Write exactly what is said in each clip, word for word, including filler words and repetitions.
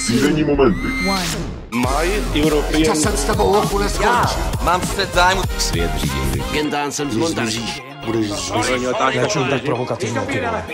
Týdenní momenty. My European... Časem s tebou hochu neskončí. Mám střed zájmu. Svět řídí. Gendán jsem z montaží. Budeš Začnu tak provokativnou, ty vole.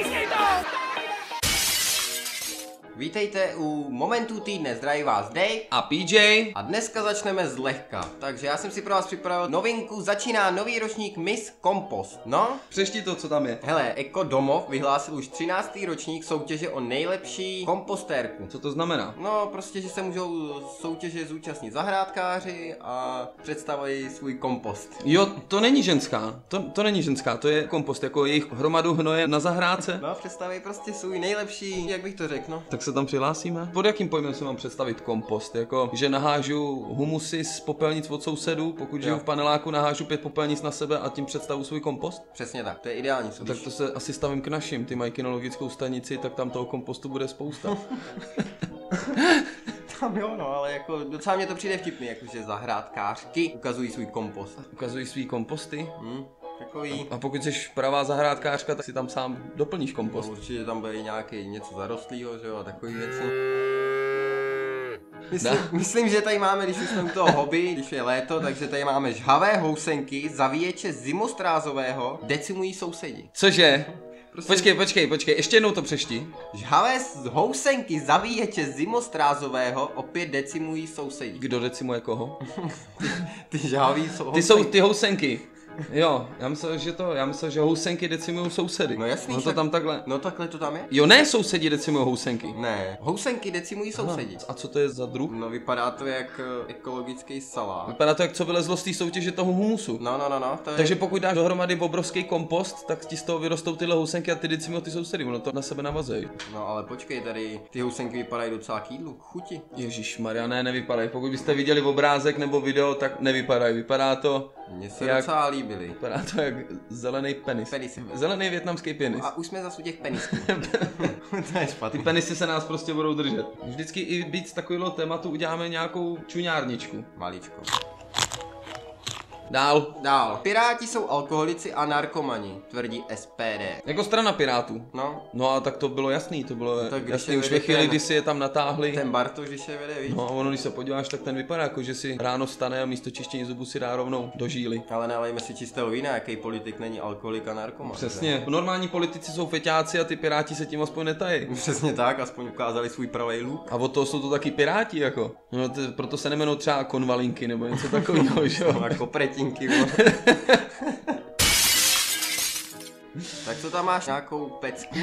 Vítejte u Momentů týdne, zdraví vás Dave a P J. A dneska začneme zlehka. Takže já jsem si pro vás připravil novinku, začíná nový ročník Miss Kompost. No? Přečti to, co tam je. Hele, Eko Domov vyhlásil už třináctý ročník soutěže o nejlepší kompostérku. Co to znamená? No, prostě, že se můžou soutěže zúčastnit zahrádkáři a představují svůj kompost. Jo, to není ženská, to, to není ženská, to je kompost, jako jejich hromadu hnoje na zahrádce. No, představují prostě svůj nejlepší, jak bych to řekl, no. Tak se tam přihlásíme? Pod jakým pojmem si mám představit kompost? Jako, že nahážu humusy z popelnic od sousedů, pokud žiju v paneláku, nahážu pět popelnic na sebe a tím představu svůj kompost? Přesně tak, to je ideální. No, tak to se asi stavím k našim, ty mají kinologickou stanici, tak tam toho kompostu bude spousta. Tam jo, no, ale jako docela mě to přijde vtipný, jakože zahrádkářky ukazují svůj kompost. Ukazují svý komposty? Hmm. Takový. A pokud jsi pravá zahrádkářka, tak si tam sám doplníš kompost. No, určitě tam bude nějaký něco zarostlýho, že jo, a takový věci. Myslím, myslím, že tady máme, když už jsme u toho hobby, když je léto, takže tady máme žhavé housenky, zavíječe zimostrázového, decimují sousedi. Cože? Prostě... Počkej, počkej, počkej, ještě jednou to přešti. Žhavé housenky zavíječe zimostrázového opět decimují sousedi. Kdo decimuje koho? Ty žhavý jsou Ty jsou ty housenky. Jo, já myslel, že to, já myslel, že housenky decimují sousedy. No jasný, no to tam takhle. No takhle to tam je? Jo, ne, sousedi decimují housenky. Ne, housenky decimují sousedi. Aha. A co to je za druh? No vypadá to jak uh, ekologický salát. Vypadá to jak co vylezlo z té soutěže toho humusu. No, no, no, no. To je... Takže pokud dáš dohromady obrovský kompost, tak ti z toho vyrostou tyhle housenky a ty decimují ty sousedy, ono to na sebe navazuje. No ale počkej, tady ty housenky vypadají docela k jídlu, chuti. Ježišmarja, ne, nevypadají. Pokud byste viděli obrázek nebo video, tak nevypadají. Vypadá to. Mně se jak... docela líbily. Vypadá to jak zelený penis. Penis. Zelený vietnamský penis. A už jsme zase u těch penisků. To je špatný. Ty penisy se nás prostě budou držet. Vždycky i být z takového tématu uděláme nějakou čuňárničku. Maličko. Dál. Dál. Piráti jsou alkoholici a narkomani, tvrdí S P D. Jako strana Pirátů. No. No a tak to bylo jasný, to bylo tak jasný už ve chvíli, kdy si je tam natáhli. Ten Bartoš, když je vede, víš? No a ono, když se podíváš, tak ten vypadá jako, že si ráno vstane a místo čištění zubů si dá rovnou do žíly. Ale nalejme si čistého vína, jaký politik není alkoholik a narkoman. Přesně. Normální politici jsou feťáci a ty Piráti se tím aspoň netají. Přesně tak, aspoň ukázali svůj pravý luk. A od toho jsou to taky Piráti, jako. No, to, proto se nemenou třeba konvalinky nebo něco takového, že jo? Jako pretinky, Tak co tam máš, nějakou pecku?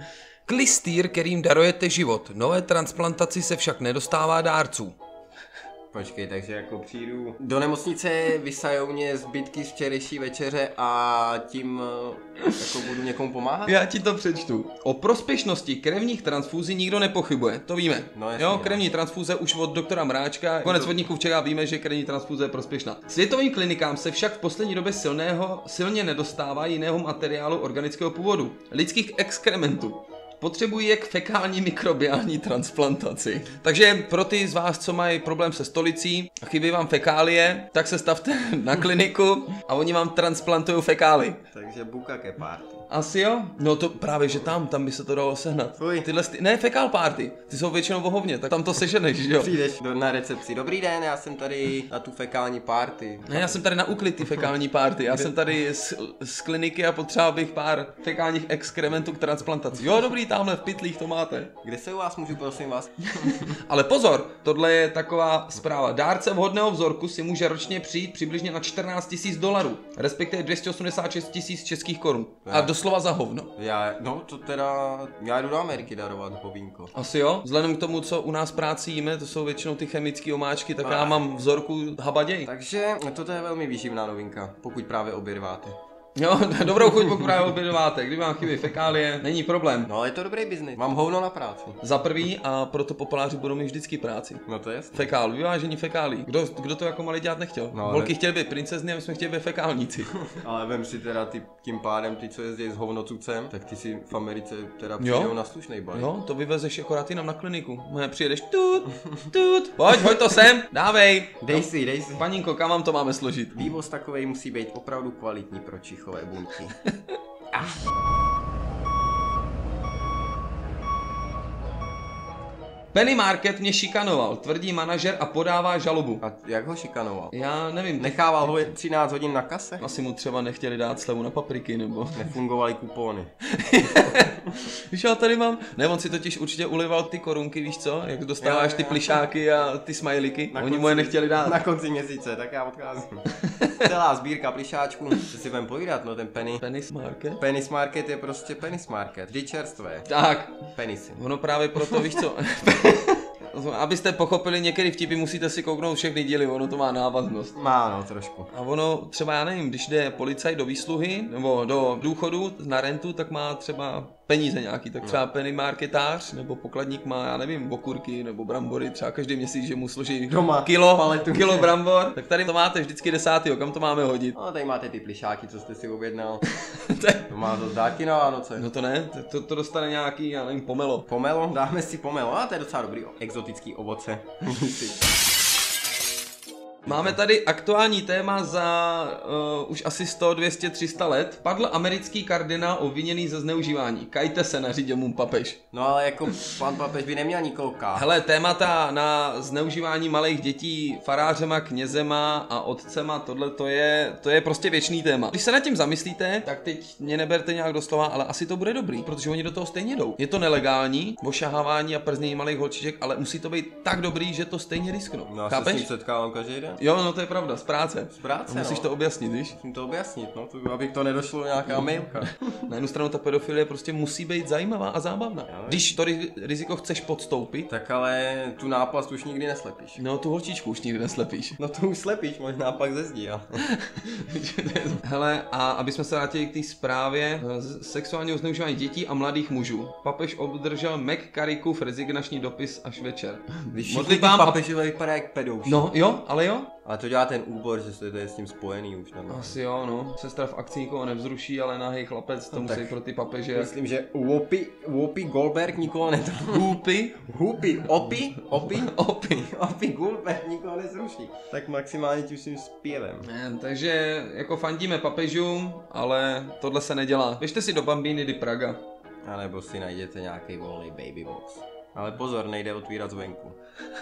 Klystýr, kterým darujete život. Nové transplantaci se však nedostává dárců. Počkej, takže jako přijdu do nemocnice, vysajou mě zbytky z včerejší večeře a tím jako budu někomu pomáhat? Já ti to přečtu. O prospěšnosti krevních transfúzí nikdo nepochybuje, to víme. No, jasně, jo, krevní transfúze už od doktora Mráčka, konec vodníků včera víme, že krevní transfúze je prospěšná. Světovým klinikám se však v poslední době silného, silně nedostává jiného materiálu organického původu, lidských exkrementů. Potřebují jak fekální mikrobiální transplantaci. Takže pro ty z vás, co mají problém se stolicí a chybí vám fekálie, tak se stavte na kliniku a oni vám transplantují fekály. Takže bukake party. Asi jo? No to právě, že tam, tam by se to dalo sehnat. Fuj. Tyhle sti- ne, fekál party, ty jsou většinou vohovně, tak tam to seženeš, že jo? Přijdeš do, na recepci. Dobrý den, já jsem tady na tu fekální party. Ne, já jsem tady na úklid ty fekální party, já jsem tady z, z kliniky a potřeboval bych pár fekálních exkrementů k transplantaci. Jo, dobrý, tamhle v pytlích to máte. Kde se u vás můžu, prosím vás? Ale pozor, tohle je taková zpráva. Dárce vhodného vzorku si může ročně přijít přibližně na čtrnáct tisíc dolarů, respektive dvě stě osmdesát šest tisíc českých korun. A doslova za hovno. Já, no to teda, já jdu do Ameriky darovat hovínko. Asi jo, vzhledem k tomu, co u nás v práci jíme, to jsou většinou ty chemické omáčky, tak já mám vzorku habaděj. Takže toto je velmi výživná novinka, pokud právě obědváte. Jo, dobrou chuť, pokud právě obědváte. Kdyby vám chybí fekálie, není problém. No ale je to dobrý biznis. Mám hovno na práci. Za prvý a proto populáři budou mít vždycky práci. No to je jasný. Fekál, vyvážení fekálí. Kdo, kdo to jako malý dělat nechtěl? No, Holky ne. chtěli být princezny a my jsme chtěli být fekálníci. Ale vem si teda ty, tím pádem ty, co jezdí s hovnocucem, tak ty si v Americe teda přijdou na slušnej balík. Jo, to vyvezeš akorát jinam na kliniku. Moje přijedeš tut, tut. Pojď, hoď to sem, dávej. Dej si, dej si. Paninko, kam vám to máme složit? Vývoz takovej musí být opravdu kvalitní pro čichové bunky. Penny Market mě šikanoval, tvrdí manažer a podává žalobu. A jak ho šikanoval? Já nevím. Nechával ho třináct hodin na kase? Asi mu třeba nechtěli dát slevu na papriky, nebo... Nefungovaly kupóny. Víš, já tady mám... Ne, on si totiž určitě ulival ty korunky, víš co? Jak dostáváš ty plišáky a ty smajlíky. Oni mu je nechtěli dát. Na konci měsíce, tak já odcházím. Celá sbírka plišáčků. Co si budem povídat, no ten Penny. Penny Market? Penny Market je prostě Penny Market. Vždy čerstvé. Tak. Penisy. Ono právě proto, víš co? Abyste pochopili některé vtipy, musíte si kouknout všechny díly, ono to má návaznost. Má no, trošku. A ono třeba, já nevím, když jde policajt do výsluhy, nebo do důchodu na rentu, tak má třeba peníze nějaký, tak třeba penny marketář, nebo pokladník má, já nevím, okurky nebo brambory, třeba každý měsíc, že mu složí doma kilo, paletu. kilo brambor, tak tady to máte vždycky desátýho, kam to máme hodit? No, tady máte ty plišáky, co jste si objednal. To má to dárky na Vánoce. No to ne, to, to dostane nějaký, já nevím, pomelo. Pomelo? Dáme si pomelo, a to je docela dobrý, exotický ovoce. Máme tady aktuální téma za uh, už asi sto, dvě stě, tři sta let. Padl americký kardinál obviněný ze zneužívání. Kajte se, nařídil mu papež. No ale jako pan papež by neměl nikoho kát. Hele, témata na zneužívání malých dětí farářema, knězema a otcema, tohle to je, to je prostě věčný téma. Když se nad tím zamyslíte, tak teď mě neberte nějak doslova, ale asi to bude dobrý, protože oni do toho stejně jdou. Je to nelegální, ošahávání a prznění malých holčiček, ale musí to být tak dobrý, že to stejně risknou. No, já se s tím setkávám každý den. Jo, no to je pravda, z práce. Z práce, Musíš no. to objasnit, víš? Musím to objasnit, no, to, abych to nedošlo nějaká mailka. Na jednu stranu ta pedofilie prostě musí být zajímavá a zábavná. Když to riziko chceš podstoupit, tak ale tu náplast už nikdy neslepíš. No, tu holčičku už nikdy neslepíš. No to už slepíš, možná pak ze zdí, jo. Hele, a aby jsme se vrátili k té zprávě sexuálního zneužívání dětí a mladých mužů. Papež obdržel McCarrickův rezignační dopis až večer. Když všichni ty papežové vypadá jak pedouši. No, jo, ale jo. Ale to dělá ten úbor, že se to je s tím spojený už. Tam. Asi jo, no. Sestra v akci nikoho nevzruší, ale nahej chlapec, to no, musí pro ty papeže. Myslím, že Whoopi, Whoopi Goldberg nikoho netrhá. Whoopi? Whoopi, Opi, Opi, Opi. Opi Goldberg nikoho nezruší. Tak maximálně tím svým zpěvem. Ne, takže jako fandíme papežům, ale tohle se nedělá. Běžte si do Bambiny di Praga. A nebo si najděte nějaký volný baby box. Ale pozor, nejde otvírat zvenku.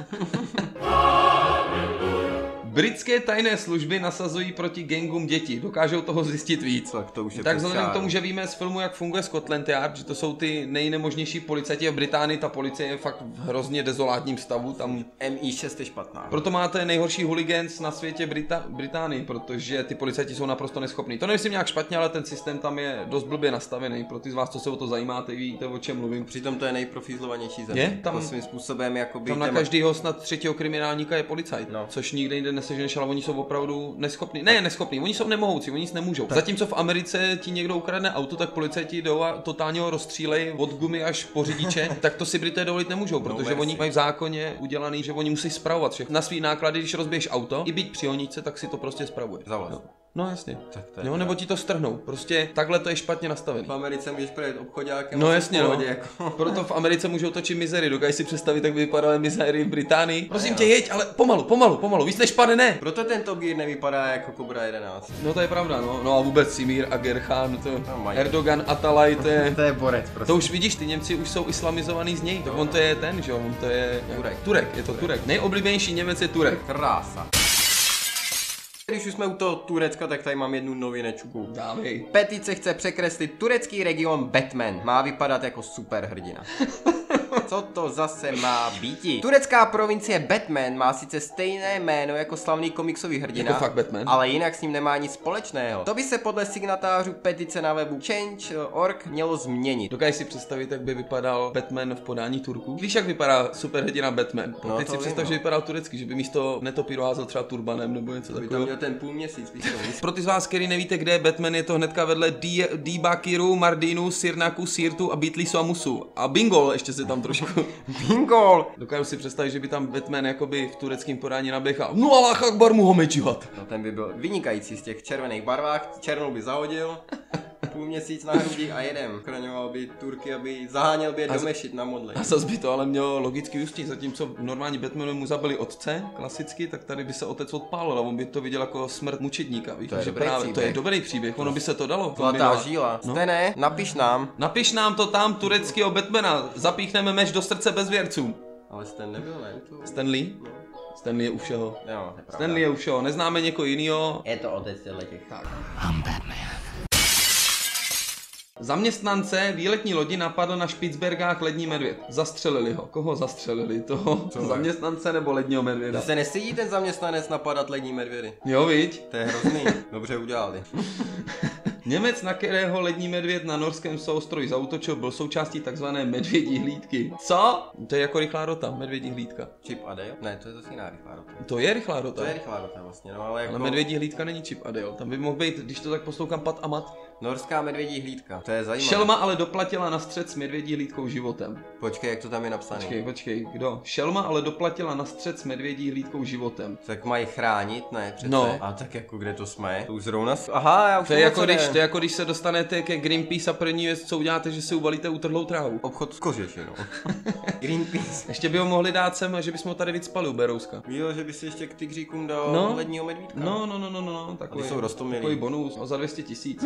Britské tajné služby nasazují proti gangům dětí, dokážou toho zjistit víc. Tak to už je tak vzhledem k tomu, že víme z filmu, jak funguje Scotland Yard, že to jsou ty nejnemožnější policajti v Británii, ta policie je fakt v hrozně dezolátním stavu. Tam... M I šest je špatná. Proto máte nejhorší hooligans na světě Brita... Británii, protože ty policajti jsou naprosto neschopní. To nemyslím nějak špatně, ale ten systém tam je dost blbě nastavený. Pro ty z vás, co se o to zajímáte, víte, o čem mluvím. Přitom to je nejprofilovanější země. Je? Tam... Svým způsobem jakoby tam na téma... každýho snad třetího kriminálníka je policajt, no. Což nikde jinde neseženeš, ale oni jsou opravdu neschopní. Ne, neschopní, oni jsou nemohoucí, oni nic nemůžou. Tak. Zatímco v Americe ti někdo ukradne auto, tak policajti jdou a totálně ho rozstřílejí od gumy až po řidiče, tak to si Brité dovolit nemůžou, protože no, oni mají v zákoně udělaný, že oni musí spravovat všechno. Na svý náklady, když rozbiješ auto, i být při honičce, tak si to prostě spravuje. Za vás. No. No jasně. Jo, nebo ti to strhnou. Prostě takhle to je špatně nastavený. V Americe můžeš projet obchodákem. No jasně, no. Jako. Proto v Americe můžou točit mizery. Dokážeš si představit, jak by vypadaly mizery v Británii. Prosím tě, jeď, ale pomalu, pomalu, pomalu. Víc než pane, ne. Proto ten Top Gear nevypadá jako Cobra jedenáct. No to je pravda, no. No a vůbec Simír a Gerchan, to no, Erdogan, Atalay, to je... to je borec, prostě. To už vidíš, ty Němci už jsou islamizovaný z něj. Tak on to je ten, že jo, on to je... Turek. Turek, je to Turek. Nejoblíbenější Němec je Turek. Krása. Když už jsme u toho Turecka, tak tady mám jednu novinečku. Dávej. Petice chce překreslit turecký region Batman. Má vypadat jako superhrdina. Co to zase má býti? Turecká provincie Batman má sice stejné jméno jako slavný komiksový hrdina, jako fakt Batman, ale jinak s ním nemá nic společného. To by se podle signatářů petice na webu change tečka org mělo změnit. Dokážeš si představit, jak by vypadal Batman v podání Turků? Víš, jak vypadá superhrdina Batman? No, teď si představ, vím, že vypadal turecky, že by místo netopíru házel třeba turbanem nebo něco takového. By tam měl ten půl měsíc, víš to, víš? Pro ty z vás, který nevíte, kde je Batman, je to hnedka vedle Dibakiru, Mardinu, Sirnaku, Sirtu a Beatlisu a Musu. A Bingol ještě se tam trošku. Bingol! Dokážu si představit, že by tam Batman jakoby v tureckém podání naběhal. No Allah akbar Muhammed džihad. No ten by byl vynikající z těch červených barvách, černou by zahodil, půl měsíc na hrudi a jedem. Chraňoval by Turky, aby zaháněl by je do mešit na modle. A zas by to ale mělo logický ústí, zatímco normální Batmanu mu zabili otce, klasicky, tak tady by se otec odpálil a on by to viděl jako smrt mučedníka. Víš, to, je že právě, to je dobrý příběh, ono by se to dalo. Zlatá žíla. No? Stene, napiš nám. Napiš nám to tam tureckého Batmana, zapíchneme meč do srdce bezvěrcům. Ale Stan nebyl, ne? To... Stanley? No. Stanley je u všeho. Jo, to je pravda. Stanley je u všeho, neznáme někoho jinýho. Je to otec těchto těch. Tak. Zaměstnance výletní lodi napadl na Špicbergách lední medvěd. Zastřelili ho. Koho zastřelili? Toho Co zaměstnance nebo ledního medvěda? To se nestydí ten zaměstnanec napadat lední medvědy. Jo, viď? To je hrozný. Dobře udělali. Němec, na kterého lední medvěd na norském souostroví zaútočil, byl součástí takzvané medvědí hlídky. Co? To je jako rychlá rota, medvědí hlídka. Chip a Dale? Ne, to je zase jiná rychlá rota. To je rychlá rota. To je rychlá rota vlastně, no ale jako... Ale medvědí hlídka není Chip a Dale. Tam by mohl být, když to tak poslouchám, Pat a Mat. Norská medvědí hlídka. To je zajímavé. Šelma ale doplatila na střet s medvědí hlídkou životem. Počkej, jak to tam je napsané. Počkej, počkej, kdo? Šelma ale doplatila na střet s medvědí hlídkou životem. Tak mají chránit, ne? Přece. No. A tak jako kde to jsme? To už zrovna... S... Aha, já už To je, vím, jako co když, jde. to je jako když se dostanete ke Greenpeace a první věc, co uděláte, že si uvalíte utrhlou trávu. Obchod s kožeši, no. Greenpeace. Ještě by ho mohli dát sem, že bychom ho tady vycpali u Berouska. Jo, že by si ještě k tygříkům dal No. ledního medvídka. No, no, no, no, no, takový, jsou roztomilí. takový bonus, no, za dvě stě tisíc.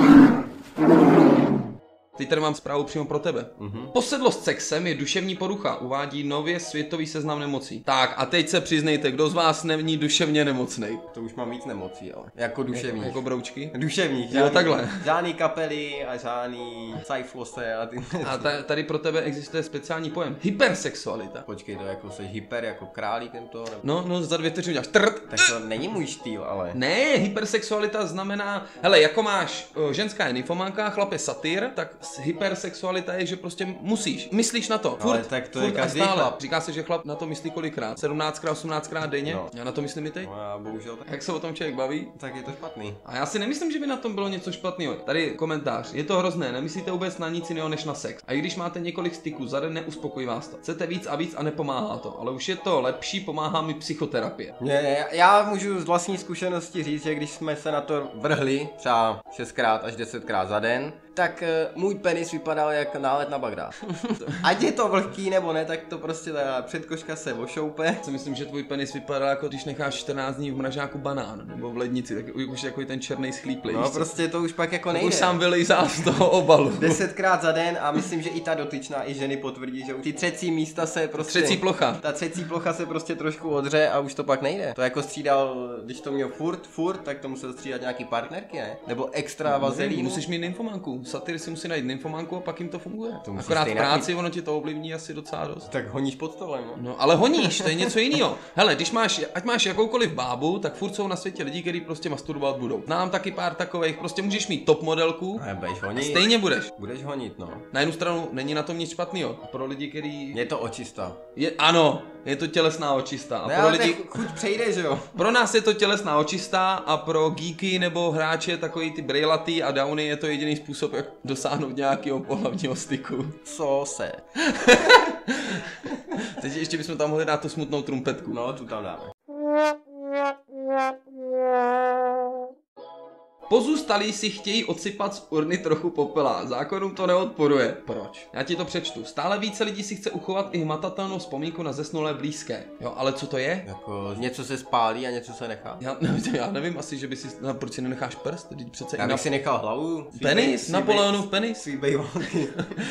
Teď tady mám zprávu přímo pro tebe. Mhm. Posedlost sexem je duševní porucha, uvádí nově světový seznam nemocí. Tak a teď se přiznejte, kdo z vás není duševně nemocnej? To už mám víc nemocí, ale. Jako duševní. Jako, jako broučky? Duševní, Jo, takhle. Žádný kapely a žádný cyflose a ty... A ta, tady pro tebe existuje speciální pojem. Hypersexualita. Počkej, to jako seš hyper, jako králík to, nebo... No, no, za dvě vteřiny uděláš trt. Tak to není můj štýl, ale... Ne, hypersexualita znamená, hele, jako máš o, ženská je nymfomanka, chlap je satyr, tak hypersexualita je, že prostě musíš, myslíš na to. Ale tak to je furt a každý stále. chlap. Říká se, že chlap na to myslí kolikrát? sedmnáctkrát, osmnáctkrát denně? No. Já na to myslím i teď. No já bohužel tak... Jak se o tom člověk baví? Tak je to špatný. A já si nemyslím, že by na tom bylo něco špatného. Tady komentář. Je to hrozné, nemyslíte vůbec na nic jiného než na sex. A i když máte několik styků za den, neuspokojí vás to. Chcete víc a víc a nepomáhá to. Ale už je to lepší, pomáhá mi psychoterapie. Mě, já můžu z vlastní zkušenosti říct, že když jsme se na to vrhli třeba šestkrát až desetkrát za den, tak uh, můj penis vypadal jak nálet na Bagdád. Ať je to vlhký nebo ne, tak to prostě ta předkoška se ošoupe. Si myslím, že tvůj penis vypadá jako když necháš čtrnáct dní v mražáku banán nebo v lednici, tak už jako ten černý schlíplý. No prostě to už pak jako nejde. Už sám vylejzá z toho obalu. Desetkrát za den a myslím, že i ta dotyčná, i ženy potvrdí, že ty třecí místa se prostě... Třecí plocha. Ta třecí plocha se prostě trošku odře a už to pak nejde. To jako střídal, když to měl furt, furt, tak to musel střídat nějaký partnerky, ne? Nebo extra vazelínu. Musíš mít nymfomanku. Satyr si musí najít nymfomanku a pak jim to funguje. To musíš Akorát v stejně práci napít. ono ti to ovlivní asi docela dost. Tak honíš pod stolem, no. No, ale honíš, to je něco jiného. Hele, když máš, ať máš jakoukoliv bábu, tak furt jsou na světě lidi, kteří prostě masturbovat budou. Znám taky pár takových, prostě můžeš mít top modelku Ne, budeš a honit. stejně budeš. Budeš honit, no. Na jednu stranu není na tom nic špatného. Pro lidi, kteří Je to očista. je, ano, je to tělesná očista. A Ne, pro ale lidi, tak chuť přejde, že jo? pro nás je to tělesná očista a pro geeky nebo hráče takový ty brejlatý a downy je to jediný způsob, jak dosáhnout nějakého pohlavního styku. Co se? Teď ještě bychom tam mohli dát tu smutnou trumpetku. No, tu tam dáme. Pozůstalí si chtějí odsypat z urny trochu popela. Zákonům to neodporuje. Proč? Já ti to přečtu. Stále více lidí si chce uchovat i hmatatelnou vzpomínku na zesnulé blízké. Jo, ale co to je? Jako něco se spálí a něco se nechá. Já, já nevím asi, že by si... No, proč si nenecháš prst? Teď přece Já i na... bych si nechal hlavu. svý Penis? bej- svý Napoleonův bej- penis? Svý bejvalky.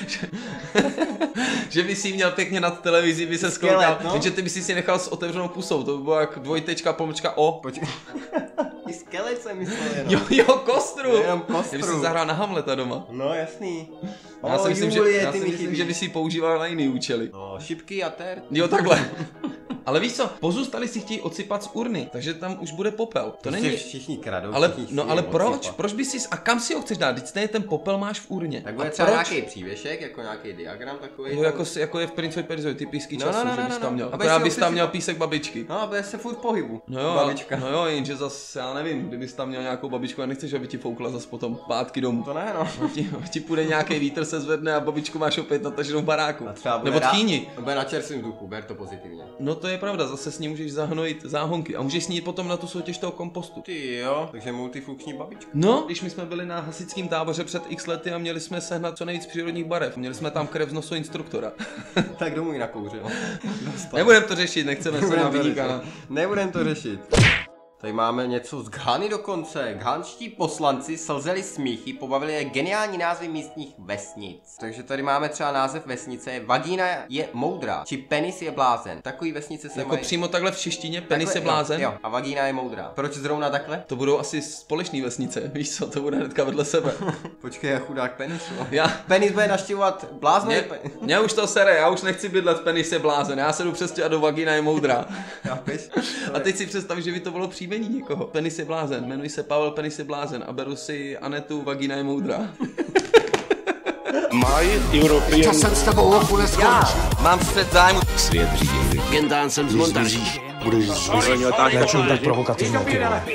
Že by si ji měl pěkně nad televizí, by se Skelet, skoukal. no. Jenže ty by si si nechal s otevřenou pusou. To by bylo jak dvojtečka, pomlčka O. Počkej. I skelet jsem myslel jenom. Jo, jo, kostru. Jenom kostru. Kdyby si zahrál na Hamleta doma. No jasný. Já si O, myslím, Julie, že, já ty si mi myslím chybíš. že by si ji používal na jiný účely. No, šipky a ter. Jo, takhle. Ale víš co, pozůstali si chtějí odsypat z urny, takže tam už bude popel. To Prostě není... všichni kradou. Ale, všichni no chtějí ale proč? odsypat. Proč bys si... A kam si ho chceš dát? Vždyť stejně ten popel máš v urně. Tak bude A třeba proč? nějaký přívěšek, jako nějaký diagram takový. Jo, jako, si- jako je v Princovi Perzovi, ty písky No, času, no, no, že no, bys no, tam no. měl. A Akorát si bys ho tam přeci- měl písek babičky. No a bude se furt v pohybu. No jo, Babička. no jo, jenže zas, já nevím, kdybys tam měl nějakou babičku a nechceš, aby ti foukla zas potom pátky domů. To ne, no. Ti, ti půjde nějaký vítr, se zvedne a babičku máš opět nataženou v baráku. A třeba bude Nebo na- tchýni. Bude na čerstvém vzduchu, ber to pozitivně. No to je pravda, zase s ní můžeš zahnojit záhonky a můžeš s ní potom na tu soutěž toho kompostu. Ty jo, takže multifunkční babička. No, když my jsme byli na hasičském táboře před x lety a měli jsme sehnat co nejvíc přírodních barev, měli jsme tam krev z nosu instruktora. Tak domů ji nakouřil. Nebudem to řešit, nechceme se na Nebudem to vyníka. řešit. Nebudem to řešit. Tady máme něco z Ghany dokonce. Ghanští poslanci slzeli smíchy, pobavili je geniální názvy místních vesnic. Takže tady máme třeba název vesnice, vagína je moudrá, či penis je blázen. Takový vesnice se Jako mají... přímo takhle v češtině, penis Takhle, je blázen? Jo, jo, a vagína je moudrá. Proč zrovna takhle? To budou asi společné vesnice, víš co, to bude hnedka vedle sebe. Počkej, já chudák penis. Já... Penis bude naštěvovat bláznový Mě, penis. mě už to sere, já už nechci bydlet, penis je blázen, já se jdu přestěhovat do vagína je moudrá. A teď si představ, že by to bylo příjmení někoho. Penis je blázen, jmenuji se Pavel, penis je blázen a beru si Anetu, vagína je moudrá. My European Časem s tebou oku neskončí. Mám střed zájmu. svět řídí. Gendán jsem z montaží. Budeš zvolený otázka. Začnu teď provokativní kino.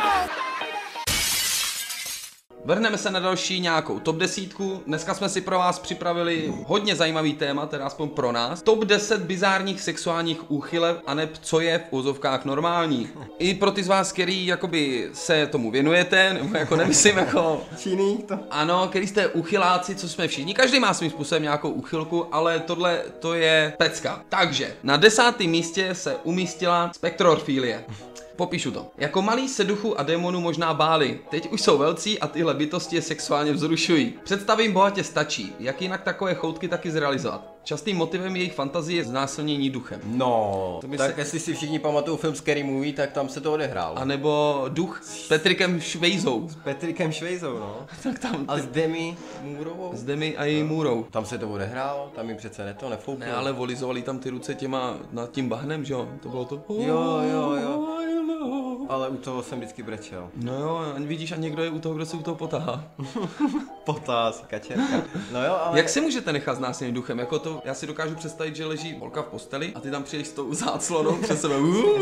Vrhneme se na další nějakou top desítku. Dneska jsme si pro vás připravili hodně zajímavý téma, teda aspoň pro nás. Top deset bizárních sexuálních úchylev a neb co je v úzovkách normální. I pro ty z vás, který jakoby se tomu věnujete, nebo jako nemyslím jako... Číný to. Ano, který jste uchyláci, co jsme všichni. Každý má svým způsobem nějakou uchylku, ale tohle to je pecka. Takže na desátém místě se umístila spektrorfílie. Popíšu to. Jako malí se duchů a démonů možná báli. Teď už jsou velcí a tyhle bytosti je sexuálně vzrušují. Představím bohatě stačí, jak jinak takové choutky taky zrealizovat. Častým motivem jejich fantazie je znásilnění duchem. No, To by tak se- jestli si všichni pamatují film Scary Movie, tak tam se to odehrálo. A nebo duch s Petrikem Švejzou. Petrikem Švejzou, no. Tak tam A s Demi Můrovou. s Demi a její můrou. Tam se to odehrálo, tam mi přece ne to nefouklo. Ne, ale volizovali tam ty ruce těma nad tím bahnem, že jo? To bylo to. Jo, jo, jo. Ale u toho jsem vždycky brečel. No jo, a vidíš, a někdo je u toho, kdo se u toho potahá. Potás, kačerka. No jo, ale... Jak se můžete nechat znásilnit duchem? Jako to, já si dokážu představit, že leží holka v posteli a ty tam přijdeš s tou záclonou přes sebe.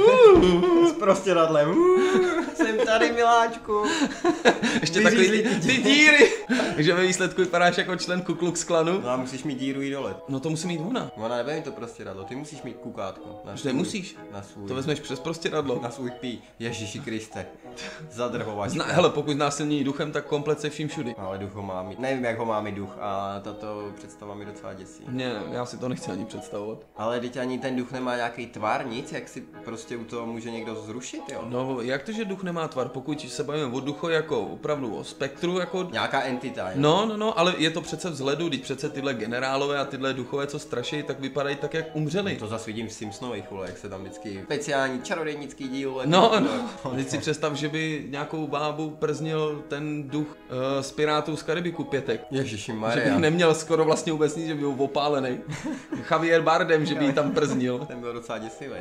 Prostě radlem. Jsem tady, miláčku. Ještě takový Vyřízli ty díry. Takže ve výsledku vypadáš jako člen Ku Klux Klanu. No a musíš mít díru i dole. No to musí mít ona. Ona nebude mít to prostě radlo, ty musíš mít kukátko. Na Už nemusíš. Na svůj. To vezmeš přes prostěradlo. Na svůj pí. Ježíši Kriste. Zadrhovačka. Zna, hele, pokud znásilnění duchem, tak komplet se vším všudy. Ale duch ho má mít. Nevím, jak ho má mít duch a tato představa mi docela děsí. Ne, já si to nechci ani představovat. Ale teď ani ten duch nemá nějaký tvar, nic, jak si prostě u toho může někdo zrušit, jo? No, jak to, že duch nemá tvar? Pokud se bavíme o duchu jako opravdu o spektru, jako... Nějaká entita, jo? No, no, no, ale je to přece vzhledu, když přece tyhle generálové a tyhle duchové, co straší, tak vypadají tak, jak umřeli. To zase vidím v Simpsonových, vole, jak se tam vždycky speciální čarodějnický díl. No, no, teď si představ, že by nějakou bábu prznil ten duch uh, z Pirátů z Karibiku pětek. Ježiši Že by Maria. neměl skoro vlastně vůbec nic, že by byl opálený. Javier Bardem, že by ji tam prznil. Ten byl docela děsivý.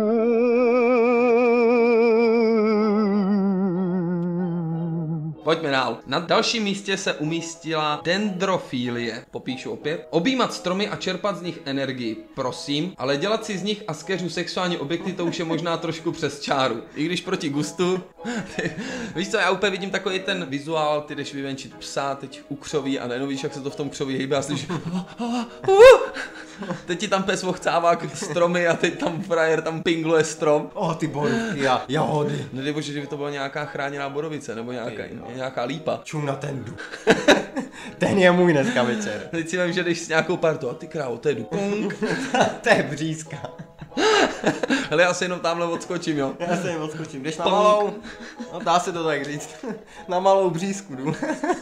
Pojďme dál. Na dalším místě se umístila dendrofílie. Popíšu opět. Objímat stromy a čerpat z nich energii. Prosím, ale dělat si z nich a z keřů sexuální objekty, to už je možná trošku přes čáru. I když proti gustu. Víš co, já úplně vidím takový ten vizuál, ty jdeš vyvenčit psa, teď u křoví a najednou víš, jak se to v tom křoví hýbe a slyšíš. Teď ti tam pes ochcává k stromy a teď tam frajer tam pingluje strom. O, ty borůvky a jahody. Nedej bože, že by to byla nějaká chráněná borovice nebo nějaká, Ty, no. nějaká lípa. Čum na ten duch. Ten je můj dneska večer. Teď si vím, že jdeš s nějakou partou a ty krávo, to je dupunk. To je břízka. Hele, já se jenom tamhle odskočím, jo. Já se jim odskočím. Jdeš na malou, no dá se to tak říct, na malou břízku jdu.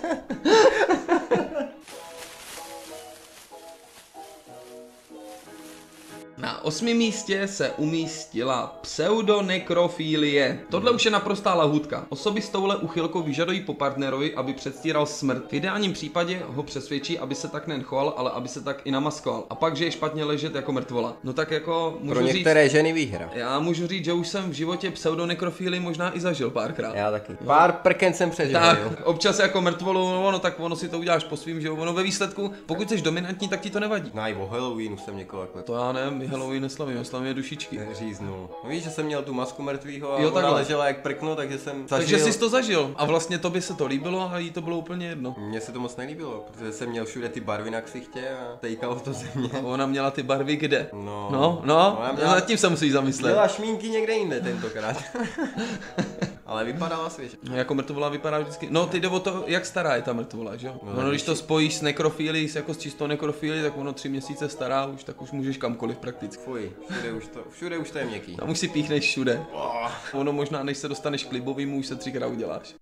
Na osmém místě se umístila pseudonekrofilie. Tohle už je naprostá lahůdka. Osoby s touhle uchylkou vyžadují po partnerovi, aby předstíral smrt. V ideálním případě ho přesvědčí, aby se tak nejen choval, ale aby se tak i namaskoval. A pak, že je špatně ležet jako mrtvola. No tak jako můžu Pro některé říct, ženy výhra. Já můžu říct, že už jsem v životě pseudonekrofilie možná i zažil párkrát. Já taky. Pár prken jsem přežil. Tak, jo. občas jako mrtvolu, no, ono, tak ono si to uděláš po svým, že jo, ono ve výsledku, pokud jsi dominantní, tak ti to nevadí. No i o Halloweenu jsem někoho takhle To já nevím, my Halloween neslavíme, slavíme dušičky. říznul. No víš, že jsem měl tu masku mrtvýho a Jo, ona takhle. ležela jak prkno, takže jsem zažil. Takže jsi to zažil a vlastně tobě se to líbilo a jí to bylo úplně jedno. Mně se to moc nelíbilo, protože jsem měl všude ty barvy na ksichtě a tejkalo to ze mě. A ona měla ty barvy kde? No, No, no, Ona měla- nad tím se musíš zamyslet. Měla šmínky někde jinde tentokrát. Ale vypadala svěže. No, jako mrtvola vypadá vždycky. No, ty jde o to, jak stará je ta mrtvola, že jo? No, No, když to spojíš s nekrofílí, s jako s čistou nekrofílí, tak ono tři měsíce stará už, tak už můžeš kamkoliv prakticky. Fuj, všude už to, všude už to je měkký. Tam už si píchneš všude. Ono možná, než se dostaneš k libovýmu, už se třikrát uděláš.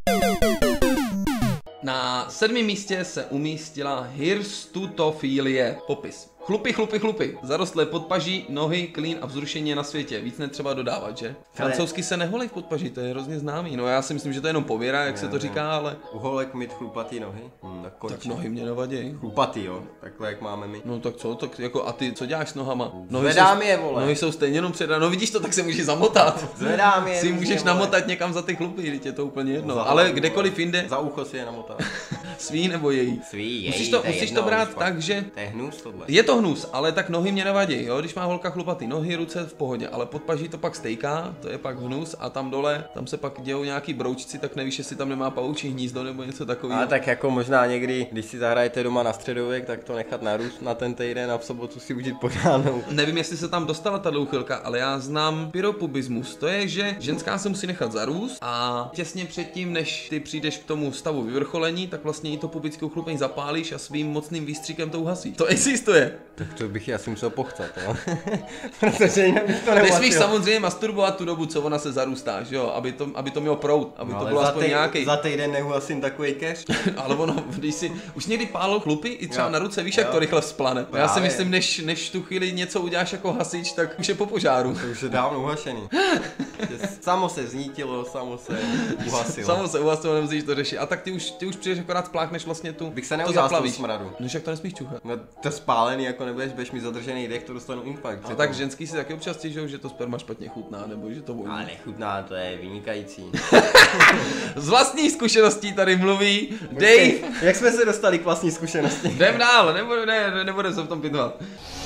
Na sedmém místě se umístila hirstutofilie. Popis. Chlupy, chlupy, chlupy. Zarostlé podpaží, nohy, klín a vzrušení je na světě. Víc netřeba dodávat, že? Francouzsky se neholej v podpaží, to je hrozně známý. No já si myslím, že to je jenom pověra, jak ne, se to ne. říká, ale... U holek mít chlupatý nohy? Hmm, tak, tak nohy mě nevadí. Chlupatý, jo? Takhle, jak máme my. No tak co, tak jako a ty, co děláš s nohama? Nohy Zvedám jsou, je, vole. Nohy jsou stejně jenom předá. No vidíš to, tak se můžeš zamotat. Zvedám je. Si můžeš vole. namotat někam za ty chlupy, když je to úplně jedno. Za ale hlavu, kdekoliv jinde. Za ucho si je namotat. Svý nebo její. Svý, její, musíš to, to je musíš jedno, to brát už tak, fakt. že... To je hnus tohle. Je to hnus, ale tak nohy mě nevadí, jo, když má holka chlupatý nohy, ruce v pohodě, ale podpaží to pak stejká, to je pak hnus a tam dole, tam se pak dějou nějaký broučci, tak nevíš, jestli tam nemá pavoučí hnízdo nebo něco takového. Ale tak jako možná někdy, když si zahrajete doma na středověk, tak to nechat narůst na ten týden a v sobotu si užít pořádnou. Nevím, jestli se tam dostala ta douchylka, ale já znám pyropubismus. To je, že ženská se musí nechat zarůst a těsně předtím, než ty přijdeš k tomu stavu vyvrcholení, tak vlastně i to pubické uchlupení zapálíš a svým mocným výstřikem to uhasíš. To existuje. Tak to bych asi musel pochcat, jo. Protože jinak bych to nemohl. Nesmíš samozřejmě masturbovat tu dobu, co ona se zarůstá, že jo, aby to, aby to mělo proud, aby no, to bylo za aspoň tej, nějaký. Za týden neuhasím takový keř. Ale ono, když si už někdy pálil chlupy i třeba jo. na ruce, víš, jak jo. to rychle vzplane. Já si Právě. myslím, než, než tu chvíli něco uděláš jako hasič, tak už je po požáru. To už je dávno uhašený. Samo se znítilo, samo se uhasilo. Samo se uhasilo, nemusíš to řešit. A tak ty už, ty už přijdeš akorát spláchneš vlastně tu, bych se to neudělal z toho zaplavíš. smradu. No však to nesmíš čuchat. No to spálený jako nebudeš, budeš mi zadržený dech, to dostanu infarkt. A tak ženský si taky občas stěžují, že to sperma špatně chutná, nebo že to voní. Ale nechutná, to je vynikající. Z vlastní zkušeností tady mluví Dave. Jak jsme se dostali k vlastní zkušenosti? Jdem dál, nebudu, ne, ne, nebudu se v tom pitvat.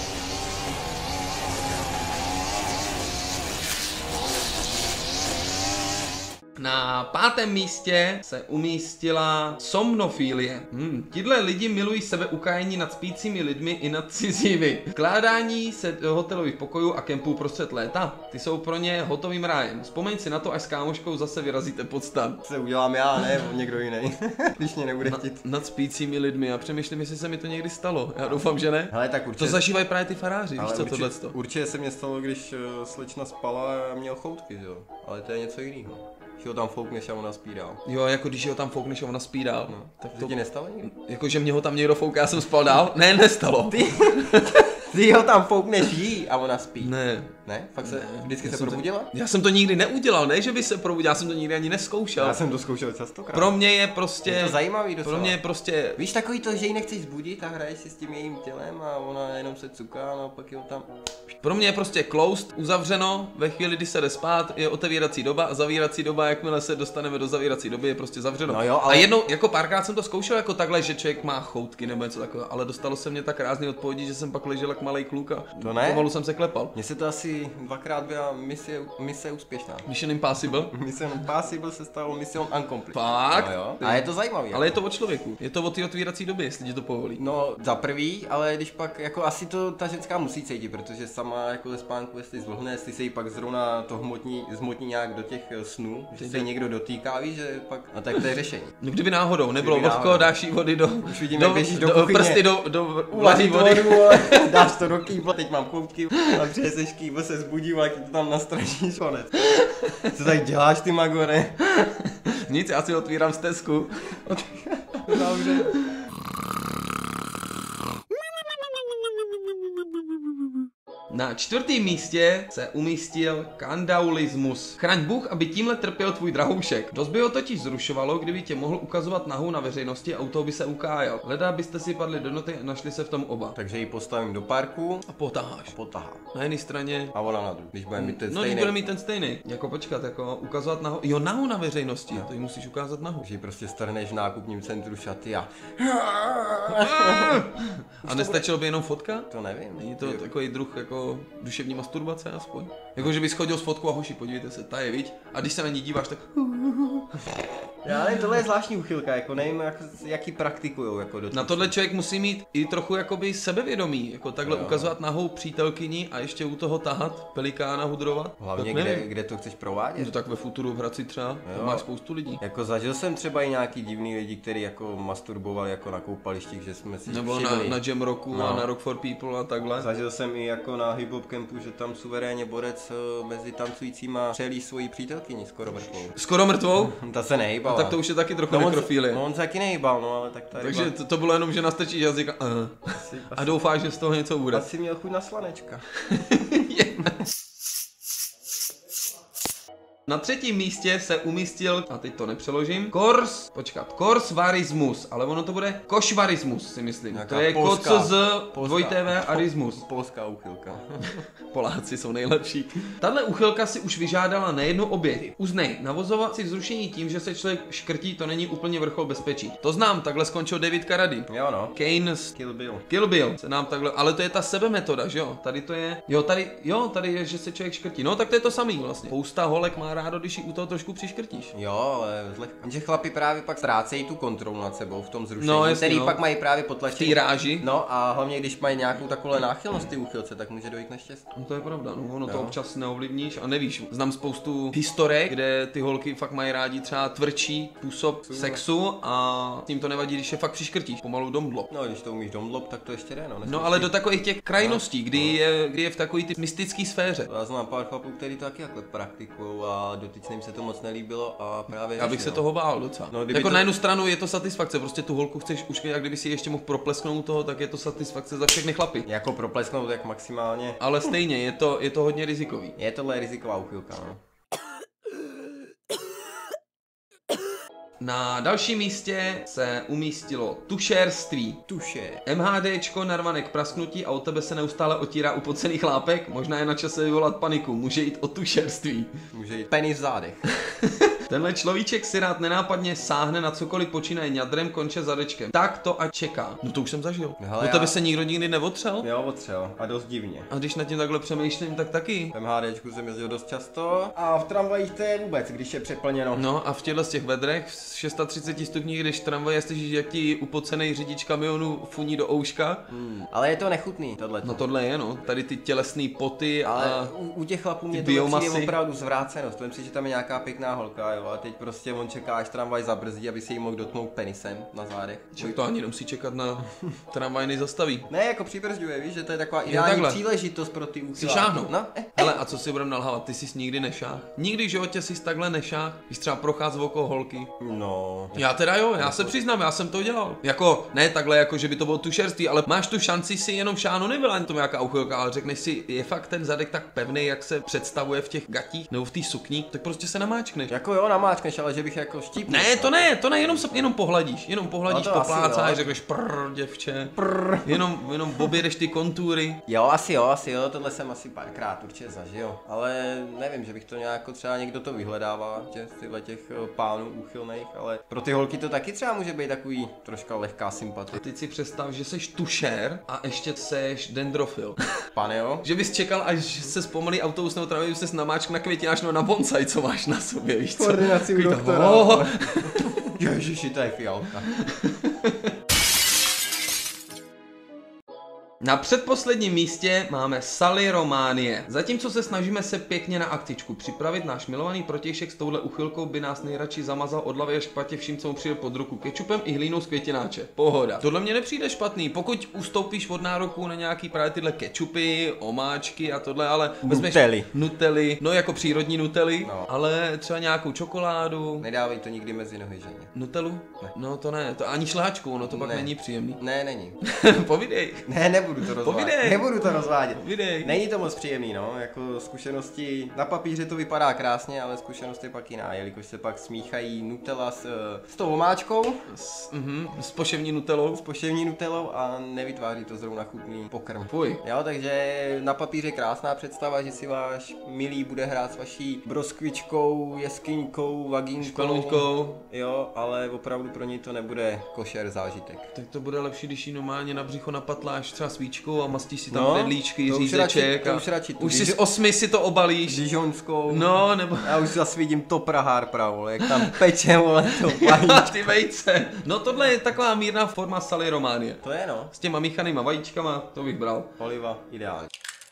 Na pátém místě se umístila somnofilie. Hmm. Tidle lidi milují sebeukájení nad spícími lidmi i nad cizími. Vkládání se do hotelových pokojů a kempů prostřed léta. Ty jsou pro ně hotovým rájem. Vzpomeň si na to, až s kámoškou zase vyrazíte pod stan. Se udělám já, ne někdo jiný. Když mě nebude Na, chtít. nad spícími lidmi. Já přemýšlím, jestli se mi to někdy stalo. Já doufám, že ne. Hele, tak určitě. To zažívají právě ty faráři, víš Ale co určitě, tohleto. určitě se mě stalo, když uh, slečna spala a měl choutky, jo. Ale to je něco jiného. Když ho tam foukneš a ona spí dál. Jo, jako když ho tam foukneš a ona spí dál. No, Tak to to ti nestalo nikdy? jako, že mě ho tam někdo fouká, já jsem spal dál? Ne, nestalo. Ty, ty ho tam foukneš jí a ona spí. Ne. Ne? Fakt se Ne. vždycky Já se jsem to- probudila? Já jsem to nikdy neudělal, ne, že by se probudil, já jsem to nikdy ani neskoušel. Já jsem to zkoušel častokrát. Pro mě je prostě... Je to zajímavý docela. Pro mě je prostě... Víš, takový to, že ji nechceš zbudit a hraješ si s tím jejím tělem a ona jenom se cuká, no a pak ho tam... Pro mě je prostě closed, uzavřeno, ve chvíli, kdy se jde spát, je otevírací doba a zavírací doba, jakmile se dostaneme do zavírací doby, je prostě zavřeno. No jo, ale- A jednou, jako párkrát jsem to zkoušel jako takhle, že člověk má choutky nebo něco takového, ale dostalo se mě tak rázný odpovědi, že jsem pak ležel jak malej kluk a To ne? pomalu jsem se klepal. Mně se to asi dvakrát byla mise, mise úspěšná. Mission Impossible. Mission Impossible se stalo Mission Uncomplete. Fakt? No jo. A je to zajímavý. Ale je to o člověku, je to o té otvírací době, jestli ti to povolí. No, za prvý, ale když pak, jako asi to ta ženská musí cítit, protože sama jako ze spánku, jestli zvlhne, jestli se jí pak zrovna to hmotní, zmotní nějak do těch eh, snů, že se jí někdo dotýká, víš, že pak, a tak to je řešení. No kdyby náhodou nebylo Kdyby vodko, náhodou. dáš jí vody do, Už vidím, do, jak běžíš do do kuchyně. prsty do, do Uvaří vody. vodu, ale dáš to do kýbla, teď mám choutky a přijeseš kýbl, se zbudí, ale ti to tam nastražíš, konec. Co tady děláš, ty magore? Nic, já si otvírám stezku. Dobře. Na čtvrtém místě se umístil kandaulismus. Chraň Bůh, aby tímhle trpěl tvůj drahoušek. Dost by ho totiž zrušovalo, kdyby tě mohl ukazovat nahou na veřejnosti a u toho by se ukájal. Leda byste si padli do noty a našli se v tom oba. Takže ji postavím do parku A potáháš. a potahám. Na jedné straně. A ona na druhé, když bude mít ten No, když stejný. bude mít ten stejný. Jako počkat, jako ukazovat nahu. Jo, nahu na veřejnosti. No. To jí musíš ukázat nahu. Že ji prostě strhneš v nákupním centru šaty a... A nestačilo by jenom fotka? To nevím. Není to takový druh jako jako duševní masturbace aspoň. Jako, že bys chodil s fotkou a hoši, podívejte se, ta je, viď? A když se na ní díváš, tak... Já nevím, tohle je zvláštní uchylka, jako nevím, jak, jaký praktikujou, jako do Na tohle člověk musí mít i trochu jakoby sebevědomí, jako takhle Jo. ukazovat nahou přítelkyni a ještě u toho tahat, pelikána hudrovat. Hlavně, tak kde, nevím. kde to chceš provádět. No tak ve Futuru v Hradci třeba, Jo. to máš spoustu lidí. Jako zažil jsem třeba i nějaký divný lidi, kteří jako masturbovali jako na koupalištích, že jsme si Nebo na, všimli. na Jam Rocku No. a na Rock for People a takhle. Zažil jsem i jako na hip hop campu, že tam suverénně borec eh, mezi tancujícíma přelí svoji přítelkyni skoro mrtvou. Skoro mrtvou? Ta se nehýbala. Tak to už je taky trochu no, on, nekrofilie. no on se taky nehýbal, no ale tak tady Takže to, to bylo jenom, že nastrčíš jazyk a, uh, asi, a doufáš, že z toho něco bude. asi měl chuť na slanečka. Na třetím místě se umístil, a teď to nepřeložím, kors, počkat, korsvarismus, ale ono to bude košvarismus, si myslím. Nějaká To je polská- koc z polská- dvojité V arismus. Polská uchylka. Poláci jsou nejlepší. Tahle uchylka si už vyžádala nejednu oběť. Uznej, navozovat si vzrušení tím, že se člověk škrtí, to není úplně vrchol bezpečí. To znám, takhle skončil David Carradine. Jo no. Kane z Kill Bill. Kill Bill se nám takhle, ale to je ta sebemetoda, že jo? Tady to je, jo tady, jo, tady je, že se člověk škrtí. No tak to je to samý vlastně. Spousta holek má rádo, když ji u toho trošku přiškrtíš. Jo, ale zlehka. Že chlapi právě pak ztrácejí tu kontrolu nad sebou v tom zrušení, No, jasně, který no. pak mají právě V potlačit. té ráži. No a hlavně když mají nějakou takovou náchylnost ty úchylce, tak může dojít k neštěstí. No to je pravda, no ono to Jo. občas neovlivníš a nevíš. Znám spoustu historek, kde ty holky fakt mají rádi třeba tvrdší způsob sexu a tím to nevadí, když je fakt přiškrtíš, pomalu domdlo. No, když to umíš domdlop, tak to ještě jde, no. No nesmíš ale jít. do takových těch krajností, kdy je, kdy je v takové ty mystické sféře. Já znám pár chlapů, kteří to taky takhle praktikují a dotyčným se to moc nelíbilo a právě Já bych řešili, se no. toho bál docela. No, kdyby jako to- na jednu stranu je to satisfakce, prostě tu holku chceš už, jak kdyby si ještě mohl proplesknout toho, tak je to satisfakce za všechny chlapy. Jako proplesknout jak maximálně. Ale stejně, je to, je to hodně rizikový. Je tohle riziková uchylka, no. Na dalším místě se umístilo tušérství. Tuše. MHDčko narvané k prasknutí a od tebe se neustále otírá upocený chlápek, možná je na čase vyvolat paniku, může jít o tušérství. Může jít penis v zádech. Tenhle človíček si rád nenápadně sáhne na cokoliv počínaje ňadrem, konče zadečkem. Tak to a čeká. No to už jsem zažil. Hele, Do tebe já- se nikdo nikdy neotřel? Jo, otřel. A dost divně. A když nad tím takhle přemýšlím, tak taky. V MHDčku jsem jezdil dost často a v tramvajích to je vůbec, když je přeplněno. No a v těchto z těch vedrech v třiceti šesti stupních, když tramvaj slyšíš, jak ti upocený řidič kamionu funí do ouška. Hmm. Ale je to nechutný, tohle. No tohle je, no. Tady ty tělesný poty Ale a... u, u těch chlapů mě to biomasy. přijde opravdu zvrácenost. Vem si, že tam je nějaká pěkná holka, jo, a teď prostě on čeká, až tramvaj zabrzdí, aby si jí mohl dotknout penisem na zádech. Ček to ani nemusí čekat na tramvaj, než zastaví. Ne, jako přibrzďuje, víš, že to je taková ideální takhle. příležitost pro ty Si úchyláky. šáhnou. No, eh, Hele, a co si budeme nalhávat, ty jsi nikdy nešáh? Nikdy v životě jsi takhle nešáh, když třeba procházel okolo holky. no. Já teda jo, já se přiznám, já jsem to dělal. Jako, ne takhle, jako že by to bylo tušerství, ale máš tu šanci si jenom šáhnu, nebyla ani to nějaká uchylka, ale řekneš si, je fakt ten zadek tak pevný, jak se představuje v těch gatích nebo v té sukni, tak prostě se namáčkneš. Jako jo, namáčkneš, ale že bych jako štípnul. Ne, to ne, to ne, jenom, se, jenom pohladíš, jenom pohladíš, No to asi poplácáš, jo. řekneš prrr, děvče, prrr. Jenom, jenom objedeš ty kontury. Jo, asi jo, asi jo, tohle jsem asi párkrát určitě zažil, ale nevím, že bych to nějak třeba někdo to vyhledává, že z tyhle těch eh, pánů úchylných, ale pro ty holky to taky třeba může být takový troška lehká sympatie. Teď si představ, že seš tušér a ještě seš dendrofil. Pane jo? Že bys čekal, až se zpomalí autobus nebo tramvaj, ses namáčk na květináč nebo na bonsai, co máš na sobě, víš co? Koordinaci u Takový to, doktora. oh. Ježiši, to je fialka. Na předposledním místě máme Sally Románie. Zatímco se snažíme se pěkně na akcičku připravit, náš milovaný protějšek s touhle uchylkou by nás nejradši zamazal od hlavy až k patě vším, co mu přijde pod ruku, kečupem i hlínou z květináče. Pohoda. Tohle mě nepřijde špatný, pokud ustoupíš od nároku na nějaký právě tyhle kečupy, omáčky a tohle, ale vezmeš Nutely. Nutely, no jako přírodní Nutely, No. ale třeba nějakou čokoládu. Nedávej to nikdy mezi nohy ženě. Nutelu? Ne. No to ne, to ani šláčku, ono to pak Ne. není příjemný. Ne, není. Povídej. Ne, nebudu to rozvádět. Povídej. Nebudu to rozvádět. Povídej. Není to moc příjemný, no, jako zkušenosti, na papíře to vypadá krásně, ale zkušenost je pak jiná, jelikož se pak smíchají Nutella s, eh, s tou omáčkou, S, mhm, s poševní Nutellou. s poševní Nutellou a nevytváří to zrovna chutný pokrm. Fuj. Jo, takže na papíře krásná představa, že si váš milý bude hrát s vaší broskvičkou, jeskyňkou, vagínkou. Špeluňkou. Jo, ale opravdu pro něj to nebude košer zážitek. Tak to bude lepší, když jí normálně na břicho napatláš třeba s svíčkou a mastíš si tam No, knedlíčky, to už řízeček radši- to a už radši tu už si diž- z osmi si to obalíš. Dižonskou. No, nebo... Já už zase vidím to Prahár pravo, jak tam peče, vole, to vajíčko. ty vejce. No tohle je taková mírná forma Sally Románie. To je no. S těma míchanýma vajíčkama, to bych bral. Oliva, ideálně.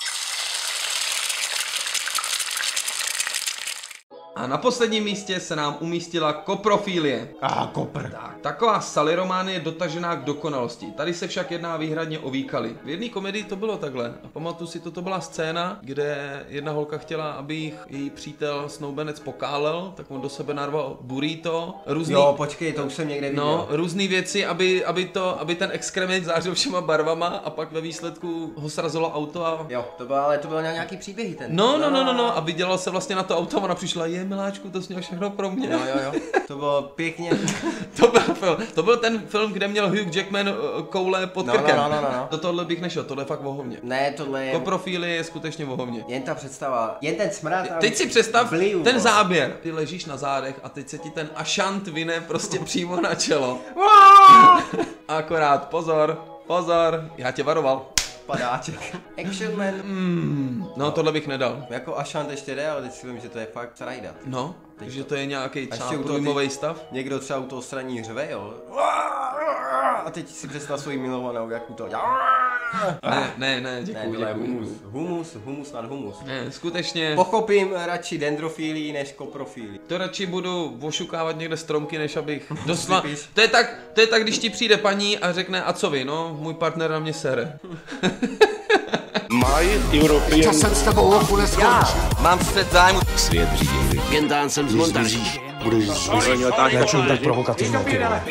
A na posledním místě se nám umístila koprofilie. Aha, kopr. Tak, taková Sally Románie dotažená k dokonalosti. Tady se však jedná výhradně o výkaly. V jedné komedii to bylo takhle. A pamatuju si, toto byla scéna, kde jedna holka chtěla, aby jich její přítel snoubenec pokálel, tak on do sebe narval burrito, různý... Jo, počkej, to už jsem někde viděl. No, různé věci, aby, aby, to, aby ten exkrement zářil všema barvama a pak ve výsledku ho srazilo auto a... Jo, to byl, ale to byl nějaký příběhy ten. No, no, no, no, no, a vydělal se vlastně na to auto a ona přišla, je miláčku, to jsi měl všechno pro mě. Jo, jo, jo, to bylo pěkně. to, byl film, to byl ten film, kde měl Hugh Jackman uh, koule pod No, krkem. no, no, no, no. Do tohle bych nešel, tohle je fakt vohovně. Ne, tohle je Koprofilie je skutečně vohovně. jen ta představa, jen ten smrad. a Teď si představ bliu, ten no. záběr. Ty ležíš na zádech a teď se ti ten ašant vyne prostě přímo na čelo. Akorát, pozor, pozor, já tě varoval. Padáček. Action Man. Mm, no tohle bych nedal. Jako Ashant ještě jde, ale teď si vím, že to je fakt srajda. No, takže to je nějaký třeba ještě u toho průjmový ty- stav. Někdo třeba u toho straní řve, jo. A teď si představ svoji milovanou, jak u toho dělá. Ne, ne, ne, Ne, děkuju, tohle je děkuju. humus. Humus, humus nad humus. Ne, skutečně. Pochopím radši dendrofílii než koprofílii. To radši budu ošukávat někde stromky, než abych doslova... Sypíš. To je tak, to je tak, když ti přijde paní a řekne, a co vy, no, můj partner na mě sere. My European Časem s tebou hochu neskončí. Mám střed zájmu. svět řídí. Jen dán jsem z montaží. Budeš Uzvolnil tak, Já čím tak provokativně, ty vole.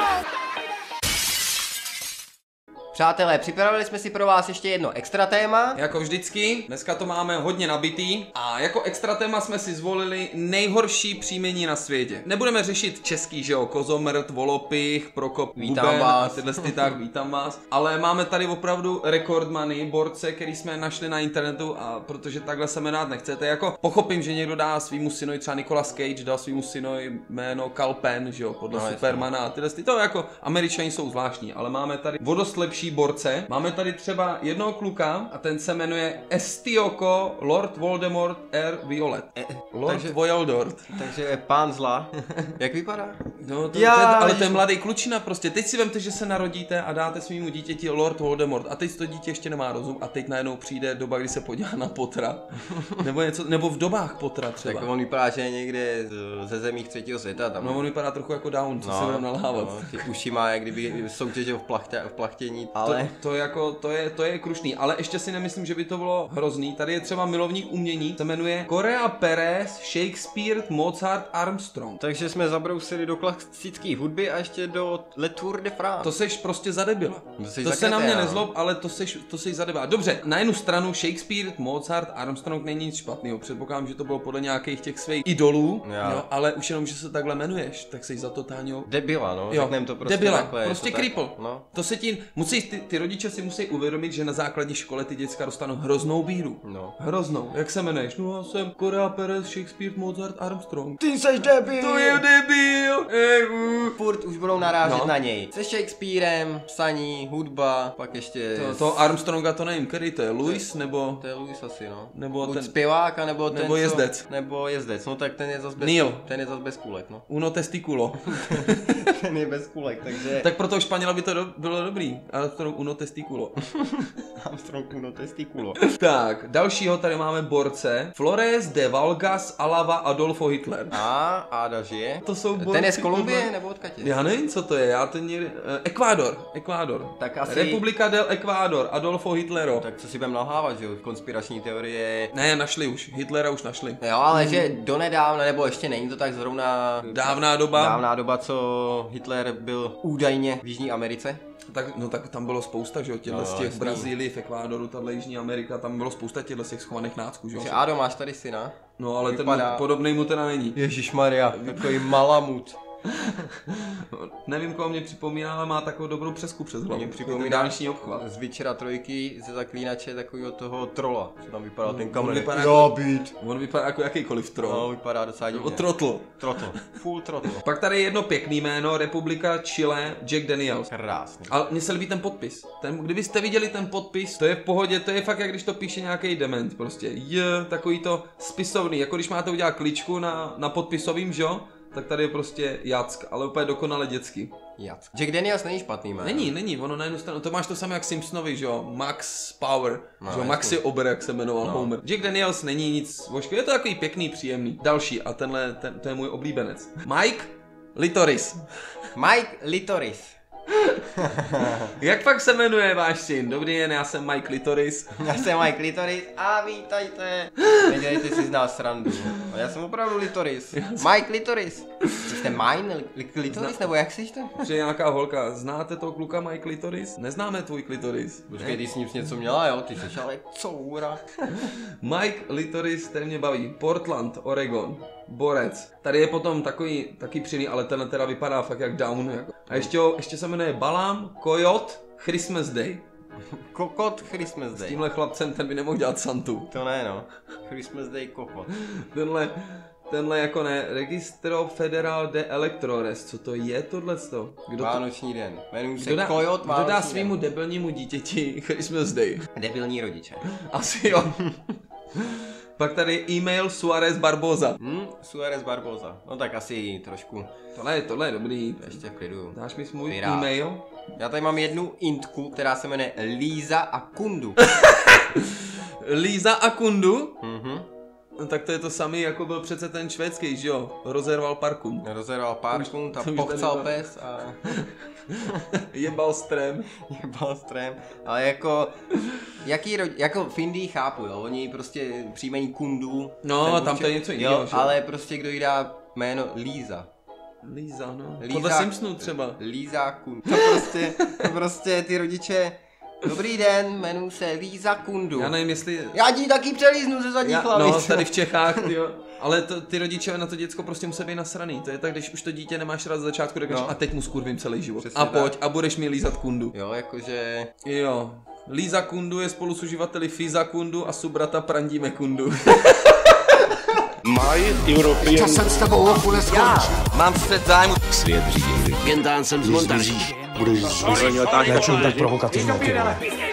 Přátelé, připravili jsme si pro vás ještě jedno extra téma. Jako vždycky, dneska to máme hodně nabitý a jako extra téma jsme si zvolili nejhorší příjmení na světě. Nebudeme řešit český, že jo, kozomrt, volopich, prokop, Vítám buben vás. a tyhle ty tak, vítám vás. Ale máme tady opravdu rekordmany, borce, který jsme našli na internetu a protože takhle se jmenovat nechcete, jako pochopím, že někdo dá svýmu synovi, třeba Nicolas Cage dal svýmu synovi jméno Kal Penn, že jo, podle No, no, jasně. Supermana a tyhle ty, to jako Američani jsou zvláštní, ale máme tady o dost lepší borce. Máme tady třeba jednoho kluka a ten se jmenuje Estioko Lord Voldemort R. Violet. Lord takže- Voldemort. Takže je pán zla. Jak vypadá? No, to, Já, to, je- ale to je ježiš. mladý klučina prostě. Teď si vemte, že se narodíte a dáte svýmu dítěti Lord Voldemort a teď to dítě ještě nemá rozum a teď najednou přijde doba, kdy se podívá na Pottera. nebo něco, nebo v dobách Pottera třeba. Tak on vypadá, že je někde z- ze zemích třetího světa tam. No on vypadá trochu jako Down, co se budeme nalhávat. no, ty uši má, jak kdyby soutěžil v, plachtě, v plachtění, To, ale... to, jako, to, je, to je krušný, ale ještě si nemyslím, že by to bylo hrozný. Tady je třeba milovník umění, se jmenuje Korea Perez, Shakespeare, Mozart, Armstrong. Takže jsme zabrousili do klasické hudby a ještě do Le Tour de France. To seš prostě za debila. To seš To za se na mě kreténa, nezlob, ale to seš, to seš za debila. Dobře, na jednu stranu Shakespeare, Mozart, Armstrong není nic špatného. Předpokládám, že to bylo podle nějakých těch svých idolů, Já. jo, ale už jenom, že se takhle jmenuješ, tak seš za totálního... Debila, no, Jo, řekneme to prostě debila, takhle. je to prostě tak- kripl. No. To se ti, musí, ty, ty rodiče si musí uvědomit, že na základní škole ty děcka dostanou hroznou bíru. No. Hroznou. Jak se jmenuješ? No já jsem Korea Perez, Shakespeare, Mozart, Armstrong. Ty seš debil! To je debil! Egu. Furt už budou narážet No. na něj. Se Shakespearem, psaní, hudba, pak ještě... To, to Armstronga to nevím, který to je, Louis nebo... To je Louis asi, no. Nebo Buď ten- zpěvák, nebo ten, nebo co- jezdec. Nebo jezdec, no tak ten je zas bez... Neil. Ten je zas bez kulek, no. Uno testiculo. Ten je bez kulek, takže... Tak pro toho Španěla by to do, bylo dobrý. Armstrong uno testiculo. Armstrong uno testikulo. Tak, dalšího tady máme borce. Flores de Valgas Alava Adolfo Hitler. A, Áda žije. To jsou borci. Ten je z Kolumbie, tohle. nebo odkud je? Já nevím, co to je, já ten někde... Eh, Ekvádor, Ekvádor. Tak asi- Republika del Ekvádor, Adolfo Hitlero. Tak co si budeme nalhávat, že jo? Konspirační teorie... Ne, našli už, Hitlera už našli. Jo, ale že donedávna, nebo ještě není to tak zrovna... Dávná doba. Dávná doba, co Hitler byl údajně v Jižní Americe. Tak, no tak tam bylo spousta, že jo, těchto No, z těch jasný. v Brazílii, v Ekvádoru, tahle Jižní Amerika, tam bylo spousta těchto z těch schovaných nácků, že jo. Takže Ádo, máš tady syna? No ale Vypadá- ten podobnej mu teda není. Ježišmarja, takový malamut. Nevím, koho mě připomíná, ale má takovou dobrou přesku přes hlavu. Mě připomíná dálniční obchvat. z Witchera trojky, ze zaklínače takového toho trola, co tam vypadá ten On kamen. vypadá, Jo, jako, být. on vypadá jako jakýkoliv troll. No, vypadá docela Nebo divně. trotl. Trotl. Full trotl. Pak tady je jedno pěkný jméno, Republika Chile, Jack Daniels. Krásný. Ale mně se líbí ten podpis. Ten, kdybyste viděli ten podpis, to je v pohodě, to je fakt jak když to píše nějaký dement prostě. J, takový to spisovný, jako když máte udělat kličku na, na podpisovým, že jo? Tak tady je prostě Jack, ale úplně dokonale dětsky. Jack. Jack Daniels není špatný jméno. Není, není, ono na jednu stranu, to máš to samé jak Simpsonovi, že jo? Max Power, No, že jo? jasný. Maxi Ober, jak se jmenoval No. Homer. Jack Daniels není nic vošky, je to takový pěkný, příjemný. Další, a tenhle, ten, to je můj oblíbenec. Mike Litoris. Mike Litoris. Jak pak se jmenuje váš syn? Dobrý den, já jsem Mike Litoris. Já jsem Mike Litoris a vítajte. Nedělejte si z nás srandu. A já jsem opravdu Litoris. Mike Litoris. Vy jste mine li- Litoris, nebo jak jsi to? Přijde nějaká holka, znáte toho kluka Mike Litoris? Neznáme tvůj klitoris. Počkej, ty s ním něco měla, jo? Ty jsi ale coura. Mike Litoris, ten mě baví. Portland, Oregon. Borec. Tady je potom takový, taky přilý, ale tenhle teda vypadá fakt jak down. Jako. A ještě, ještě se jmenuje Balam Coyote Christmas Day. Kokot Christmas S Day. tímhle chlapcem ten by nemohl dělat Santu. To ne, no. Christmas Day kokot. Tenhle, tenhle jako ne, Registro Federal de Electores. Co to je tohleto? Kdo to Vánoční den. Jmenuji se kdo dá, Coyote kdo dá Vánoční svýmu den. debilnímu dítěti Christmas Day? Debilní rodiče. Asi jo. Pak tady e-mail Suarez Barboza. Hm, Suarez Barboza. No tak asi trošku Tohle je, tohle je dobrý. ještě v klidu. Dáš mi svůj Pirát. e-mail? Já tady mám jednu intku, která se jmenuje Líza a Kundu. Líza a Kundu? Mhm. No, tak to je to samý, jako byl přece ten švédský, že jo? Rozerval parkum. Rozerval pár sekund a to už pochcal tady pes a Jebal strém. jebal strém. Ale jako, jaký rodi- jako v Indii chápu, jo, oni prostě příjmení Kundu. No, ten tam určitě- to je něco jiného, jo, že jo? ale prostě kdo jí dá jméno Líza. Líza, no. Líza- Podle Simpsonů třeba. Líza Kundu. To prostě, to prostě ty rodiče, dobrý den, jmenuji se Líza Kundu. Já nevím, jestli... Já ti taky přelíznu ze zadních Já, hlavic. no, tady v Čechách, jo. Ale to, ty rodiče na to děcko prostě musí být nasraný. To je tak, když už to dítě nemáš rád z začátku, řekneš, No. a teď mu skurvím celý život. Přesně A tak. pojď, a budeš mi lízat Kundu. Jo, jakože... Jo. Líza Kundu je spolusuživateli Fiza Kundu a subrata Prandíme Kundu. My European Časem s tebou hochu neskončí. Mám střed zájmu. svět řídili. Gendán jsem z montaží. Budeš zřízit. Oni otáčí Nečuj tak provokativně, ty vole.